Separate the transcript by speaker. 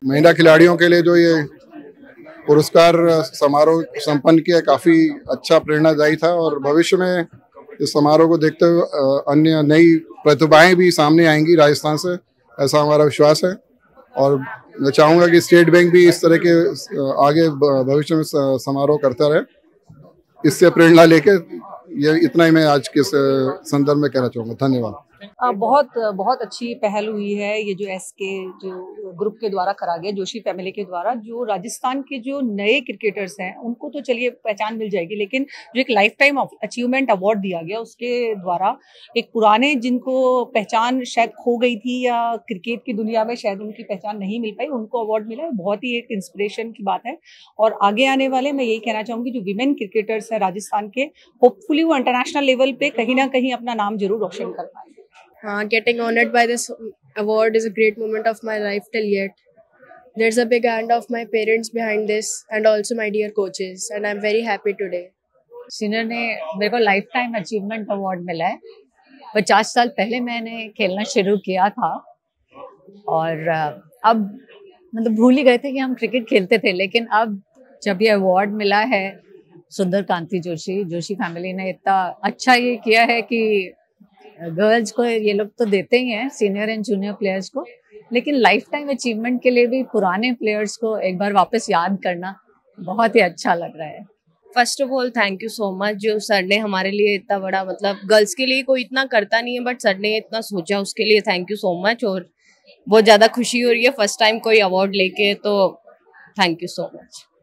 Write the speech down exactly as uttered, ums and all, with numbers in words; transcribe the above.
Speaker 1: महिला खिलाड़ियों के लिए जो ये पुरस्कार समारोह संपन्न किया, काफ़ी अच्छा प्रेरणादायी था और भविष्य में इस समारोह को देखते हुए अन्य नई प्रतिभाएं भी सामने आएंगी राजस्थान से, ऐसा हमारा विश्वास है। और मैं चाहूँगा कि स्टेट बैंक भी इस तरह के आगे भविष्य में समारोह करता रहे। इससे प्रेरणा लेके ये इतना ही मैं आज के संदर्भ में कहना चाहूँगा। धन्यवाद।
Speaker 2: आ, बहुत बहुत अच्छी पहल हुई है ये जो एस के जो ग्रुप के द्वारा करा गया, जोशी फैमिली के द्वारा। जो राजस्थान के जो नए क्रिकेटर्स हैं उनको तो चलिए पहचान मिल जाएगी, लेकिन जो एक लाइफ टाइम अचीवमेंट अवार्ड दिया गया उसके द्वारा एक पुराने जिनको पहचान शायद खो गई थी या क्रिकेट की दुनिया में शायद उनकी पहचान नहीं मिल पाई, उनको अवार्ड मिला है। बहुत ही एक इंस्पिरेशन की बात है। और आगे आने वाले मैं यही कहना चाहूँगी जो विमेन क्रिकेटर्स हैं राजस्थान के, होपफुली वो इंटरनेशनल लेवल पे कहीं ना कहीं अपना नाम जरूर रोशन कर पाएंगे।
Speaker 3: Uh, getting honored by this award is a great moment of my life till yet. There's a big hand of my parents behind this and also my dear coaches, and I'm very happy today.
Speaker 4: Senior ने मेरे को life time achievement award मिला है। पचास साल पहले मैंने खेलना शुरू किया था और अब मतलब भूल ही गए थे कि हम क्रिकेट खेलते थे, लेकिन अब जब ये अवार्ड मिला है सुंदर कांति जोशी जोशी फैमिली ने इतना अच्छा ये किया है कि गर्ल्स को ये लोग तो देते ही हैं, सीनियर एंड जूनियर प्लेयर्स को, लेकिन लाइफ टाइम अचीवमेंट के लिए भी पुराने प्लेयर्स को एक बार वापस याद करना बहुत ही अच्छा लग रहा है।
Speaker 5: First of all thank you so much, जो सर ने हमारे लिए इतना बड़ा, मतलब गर्ल्स के लिए कोई इतना करता नहीं है बट सर ने इतना सोचा, उसके लिए थैंक यू सो मच। और बहुत ज़्यादा खुशी हो रही है फर्स्ट टाइम कोई अवार्ड लेके, तो थैंक यू सो मच।